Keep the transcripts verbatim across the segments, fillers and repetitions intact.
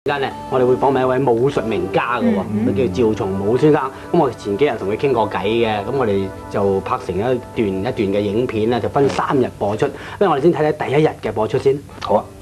間咧，我哋會訪問一位武術名家嘅喎，佢叫趙松武先生。咁我前幾日同佢傾過偈嘅，咁我哋就拍成一段一段嘅影片咧，就分三日播出。不如我哋先睇睇第一日嘅播出先。好啊。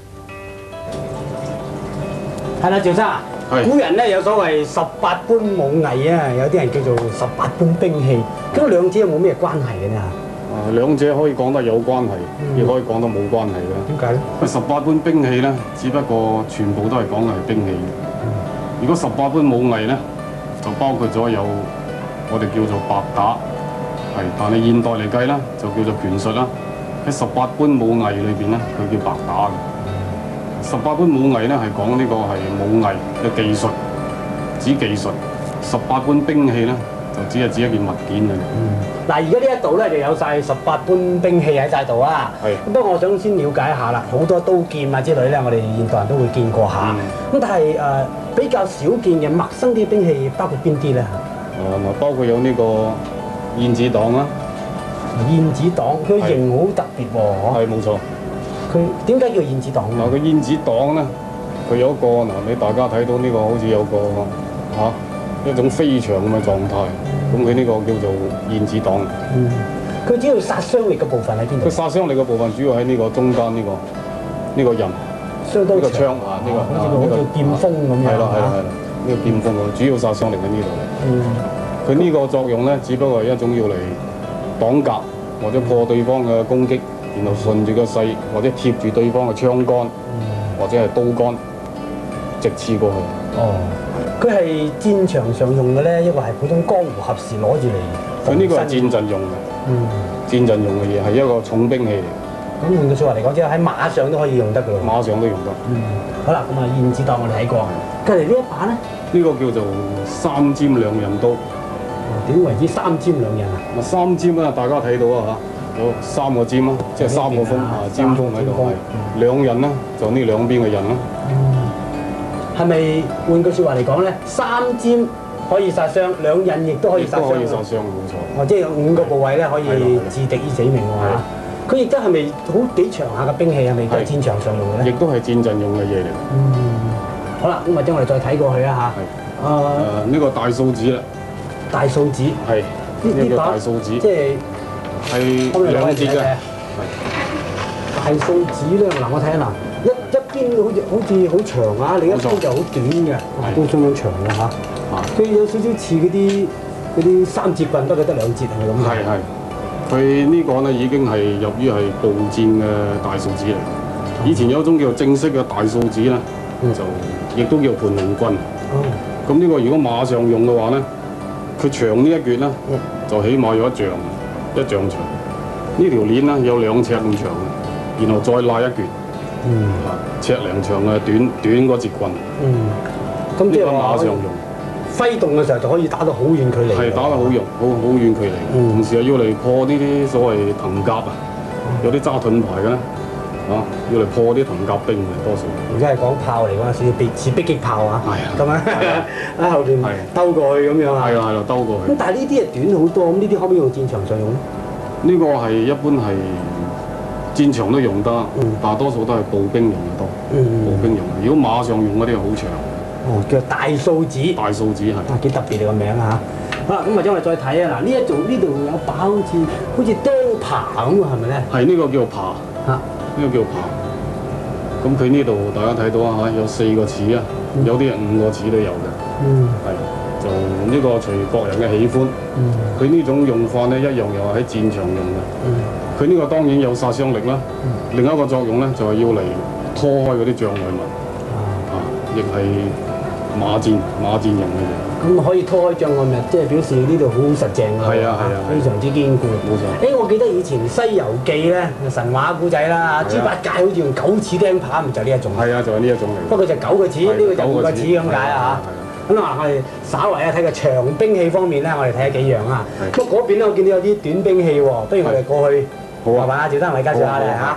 係啦，趙生啊，古人咧有所謂十八般武藝啊，有啲人叫做十八般兵器。咁兩者有冇咩關係嘅呢？ 啊，兩者可以講得有關係，亦、嗯、可以講得冇關係嘅。 點解咧？ 十八般兵器咧，只不過全部都係講係兵器。嗯、如果十八般武藝咧，就包括咗有我哋叫做白打，係，但係現代嚟計咧，就叫做拳術啦。喺十八般武藝裏邊咧，佢叫白打嘅。十八般武藝咧係講呢個係武藝嘅技術，指技術。十八般兵器咧，就只係指一件物件嘅。 嗱、嗯，而家呢一度咧就有晒十八般兵器喺晒度啊。係。不過我想先了解一下啦，好多刀劍啊之類咧，我哋現代人都會見過下。咁、嗯、但係誒、呃、比較少見嘅陌生啲兵器，包括邊啲咧？誒、 呃，包括有呢個燕子黨啦。 燕子黨，佢型好特別喎。係， 冇錯。 佢點解叫燕子黨？ 嗱，個燕子黨咧，佢有一個嗱，你大家睇到呢個好似有個嚇。啊一種飛翔咁嘅狀態，咁佢呢個叫做燕子黨。嗯， 佢主要殺傷力嘅部分喺邊度？ 佢殺傷力嘅部分主要喺呢個中間呢、呢個呢、呢個刃，呢個槍啊，呢、呢個好似好似劍鋒咁樣。 係啦係啦係啦，呢、呢個劍鋒啊，主要殺傷力喺呢度。嗯，佢呢個作用咧，只不過係一種要嚟擋格或者破對方嘅攻擊，然後順住個勢或者貼住對方嘅槍桿、嗯、或者係刀桿直刺過去。 哦。佢係戰場上用嘅咧，抑或係普通江湖合時攞住嚟？ 佢呢個係戰陣用嘅，嗯，戰陣用嘅嘢係一個重兵器嚟。 咁換句説話嚟講，即係喺馬上都可以用得嘅喎。 馬上都用得。嗯， 好啦，咁啊燕子黨我哋睇過，跟住呢一把咧， 呢個叫做三尖兩刃刀。 點為之三尖兩刃啊？ 嗱，三尖啊，大家睇到啊嚇，有三個尖啊，即係三個鋒啊，尖鋒喺度係。兩刃啦，就呢兩邊嘅刃啦。 係咪換句説話嚟講咧？三尖可以殺傷，兩刃亦都可以殺傷。 都可以殺傷，冇錯。 哦，即係有五個部位咧可以置敵於死命喎嚇。佢亦都係咪好幾長下嘅兵器？係咪喺戰場上用嘅咧？ 亦都係戰陣用嘅嘢嚟。 嗯，好啦，咁或者我哋再睇過去啊嚇。係。誒， 呢個大掃子啦。 大掃子。係。呢個大掃子。 即係係兩節嘅。 大掃子咧，嗱我睇下嗱。一一邊好似好似好長啊，另一邊就好短嘅，都相當長嘅嚇。佢有少少似嗰啲嗰啲三節棍，不過得兩節係咪咁？ 係係。佢呢個咧已經係入於係步戰嘅大掃子嚟。以前有一種叫做正式嘅大掃子咧，就亦都叫盤龍棍。咁呢個如果馬上用嘅話咧，佢長呢一橛咧，就起碼有一丈一丈長。呢條鏈咧有兩尺咁長，然後再拉一橛。嗯，尺零長嘅短短嗰節棍，嗯，咁即係馬上用， 揮動嘅時候就可以打到好遠距離， 係打得好遠，好好遠距離。嗯、同時係要嚟破呢啲所謂藤甲啊，有啲揸盾牌嘅咧，啊，要嚟破啲藤甲兵嘅多數。 而家係講炮嚟講，似逼似迫擊炮啊，係啊，咁啊，喺後邊兜過去咁樣啊， 係啦係啦，兜過去。 咁但係呢啲係短好多，咁呢啲可唔可以用戰場上用咧？ 呢個係一般係。戰場都用得，大多數都係步兵用嘅多。嗯、步兵用，如果馬上用嗰啲係好長。 哦，叫大掃子。 大掃子係。 啊，幾特別你個名啊！好啦，咁或者我哋再睇啊，嗱呢一度呢度有把好似好似釘耙咁喎，係咪咧？ 係呢、呢個叫做耙。嚇、啊，呢個叫耙。咁佢呢度大家睇到啊嚇，有四個齒啊，嗯、有啲係五個齒都有嘅。嗯。係。就呢個隨各人嘅喜歡。嗯。佢呢種用法咧，一樣又係喺戰場用嘅。嗯。佢呢個當然有殺傷力啦，嗯、另一個作用咧就係、是、要嚟拖開嗰啲障礙物，啊，亦係馬戰馬戰用嘅嘢。咁可以拖開障礙物，即係表示呢度好實淨㗎， 係啊係啊， 非常之堅固。冇錯。誒，我記得以前《西遊記》咧神話古仔啦，豬八戒好似用九齒釘耙，咪就係呢一種。 係啊，就係呢一種嚟。 不過就九個齒，呢個就五個齒咁解啊嚇。咁啊，我哋稍為啊睇個長兵器方面咧，我哋睇下幾樣啊。不過嗰邊咧，我見到有啲短兵器喎，不如我哋過去。好啊，麻煩阿趙生嚟介紹下你嚇。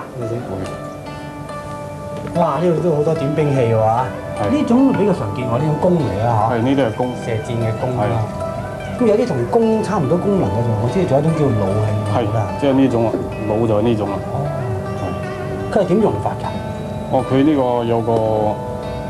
哇！呢度都好多短兵器喎嚇。呢種比較常見，我呢種弓嚟啦嚇。 係呢啲係弓， 射箭嘅弓啦。咁有啲同弓差唔多功能嘅啫，我知仲有一種叫弩係。 係，即係呢種啊，弩就係呢種啦。 哦。係。佢係點用法㗎？ 哦，佢呢個有個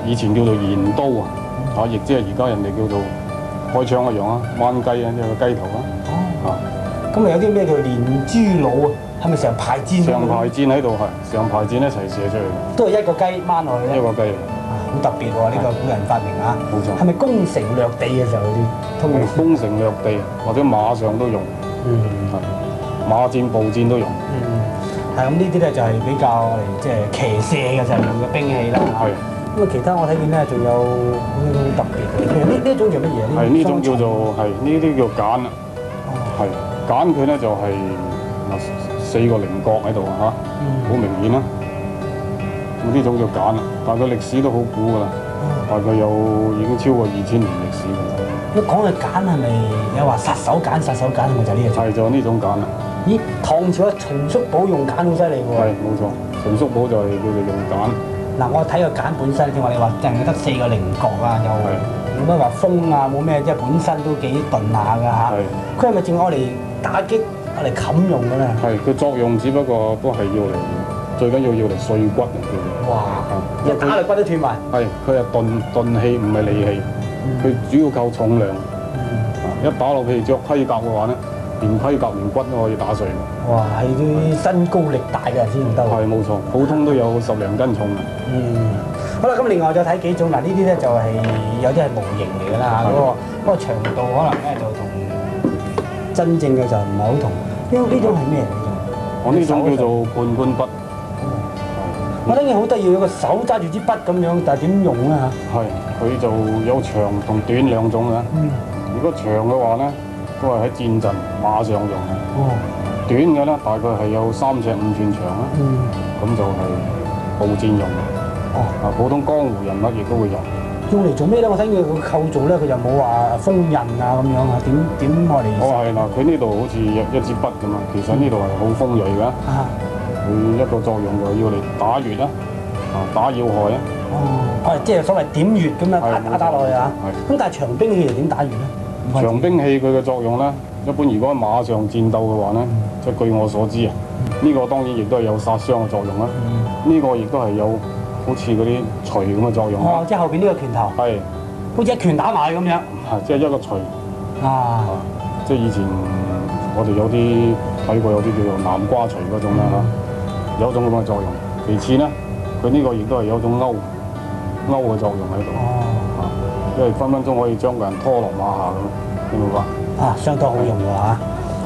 以前叫做鐮刀啊，啊，亦即係而家人哋叫做開槍一樣啊，彎雞啊，即係個雞頭啊。 哦。咁咪有啲咩叫連珠弩啊？係咪成排箭？ 成排箭喺度係，成排箭一齊射出去。 都係一個雞掹落去。 一個雞嚟。 好特別喎！呢個古人發明啊。 冇錯。 係咪攻城略地嘅時候嗰啲？通常攻城略地或者馬上都用。嗯。係。馬戰、步戰都用。 嗯。係咁，呢啲咧就係比較嚟即係騎射嘅時候用嘅兵器啦。係。咁啊，其他我睇見咧仲有呢種特別嘅，譬如呢呢一種叫乜嘢？ 係呢種叫做係呢啲叫鐧啊。哦。係鐧佢咧就係四個棱角喺度嚇，好明顯啦。咁呢種叫鐧啊，但係佢歷史都好古㗎啦，大概有已經超過二千年歷史㗎啦。 一講嘅鐧係咪有話殺手鐧？殺手鐧係咪就係呢隻？ 係就係呢種鐧啦。 咦，唐朝嘅秦叔寶用鐧好犀利喎。 係冇錯，秦叔寶就係叫做用鐧。嗱， 我睇個鐧本身，正話你話淨係得四個棱角啊，又冇乜話鋒啊，冇咩，即係本身都幾鈍下㗎嚇。佢係咪淨係我嚟打擊、我嚟冚用㗎咧？係，佢作用只不過都係要嚟，最緊要要嚟碎骨嚟叫做。哇！一打嚟骨都斷埋。係，佢係鈍鈍器，唔係利器。佢主要靠重量。一打落，譬如着盔甲嘅話咧，連盔甲連骨都可以打碎。哇！係啲身高力大嘅人先唔得。係冇錯，普通都有十零斤重嘅。嗯。好啦，咁另外再睇幾種嗱，呢啲咧就係有啲係模型嚟㗎啦，嗰個嗰個長度可能咧就同真正嘅就唔係好同。呢呢種係咩嚟㗎？我呢種叫做判官筆。我覺得好得意，有個手揸住支筆咁樣，但係點用咧嚇？係，佢就有長同短兩種嘅。嗯。如果長嘅話咧，都係喺戰陣馬上用嘅。哦。短嘅咧，大概係有三尺五寸長啦。嗯。咁就係步戰用嘅。哦。啊，普通江湖人物亦都會用。用嚟做咩咧？我睇佢個構造咧，佢又冇話封印啊咁樣啊，點點我哋？哦，係嗱，佢呢度好似一一支筆咁啊，其實呢度係好鋒鋭㗎。啊。佢一個作用就係要嚟打穴啦，啊打要害啊。哦，係即係所謂點穴咁樣打打打落去啊。係。咁但係長兵器係點打穴咧？長兵器佢嘅作用咧，一般如果喺馬上戰鬥嘅話咧，即係據我所知啊，呢個當然亦都係有殺傷嘅作用啦。呢個亦都係有好似嗰啲錘咁嘅作用。哦，即係後邊呢個拳頭。係。好似一拳打埋咁樣。係，即係一個錘。啊。即係以前我哋有啲睇過有啲叫做南瓜錘嗰種啦嚇。有種咁嘅作用，其次咧，佢呢個亦都係有種勾勾嘅作用喺度，啊，因為分分鐘可以將個人拖落馬下咁，明唔明白？啊，相當好用喎嚇。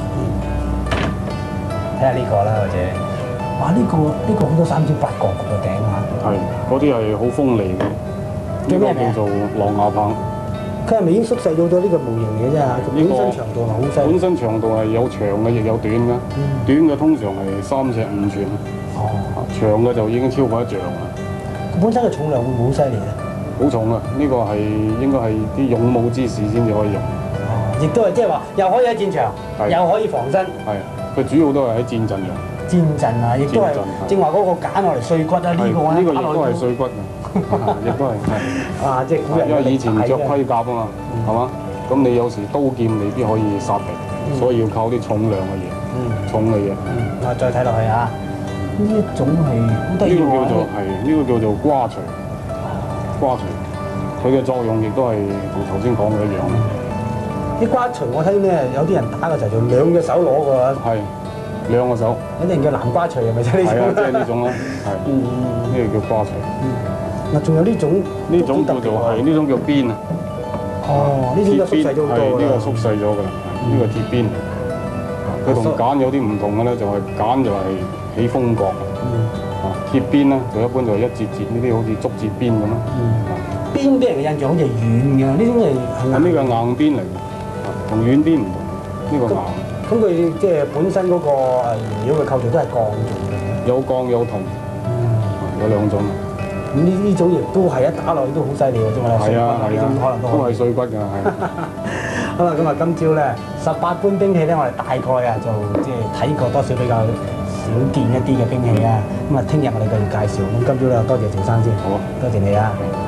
睇下呢個啦，或者，哇！呢個呢個好多三尖八角個頂啊。係，嗰啲係好鋒利嘅。叫咩名？叫做狼牙棒。佢係咪已經縮細咗咗呢個模型嘅啫？本身長度係好細。本身長度係有長嘅，亦有短嘅。短嘅通常係三尺五寸。哦，長嘅就已經超過一丈啦。佢本身嘅重量會唔會好犀利咧？好重啊！呢個係應該係啲勇武之士先至可以用。哦，亦都係即係話，又可以喺戰場，又可以防身。係，佢主要都係喺戰陣用。戰陣啊，亦都係正話嗰個揀落嚟碎骨啊！呢個呢個亦都係碎骨嘅，亦都係係。啊，即係古人因為以前着盔甲啊嘛，係嘛？咁你有時刀劍未必可以殺敵，所以要靠啲重量嘅嘢，重嘅嘢。我再睇落去啊！呢一種係呢個叫做係呢個叫做瓜錘，瓜錘，佢嘅作用亦都係同頭先講嘅一樣。啲瓜錘我睇咧，有啲人打嘅時候就兩隻手攞嘅。係兩個手。有啲人叫南瓜錘係咪即係呢種？係啊，即係呢種咯。係。嗯呢個叫瓜錘。嗱，仲有呢種呢種叫做係呢種叫鞭啊。哦，呢種就縮細咗好多啦。係呢個縮細咗㗎啦，呢個鐵鞭。佢同鐧有啲唔同嘅咧，就係鐧就係起風角，啊鐵鞭咧就一般就係一節節呢啲好似竹節鞭咁咯。鞭俾人嘅印象好似係軟嘅，呢種係係呢個硬鞭嚟嘅，同軟鞭唔同，呢個硬。咁佢即係本身嗰個誒原料嘅構造都係鋼做嘅。有鋼有銅，有兩種。咁呢呢種亦都係一打落去都好犀利嘅啫嘛。係啊係啊，可能都都係碎骨㗎係。好啦，咁啊，今朝咧十八般兵器咧，我哋大概啊就即係睇過多少比較少見一啲嘅兵器啊。咁啊，聽日我哋繼續介紹。咁今朝咧多謝趙生先，好，多謝你啊。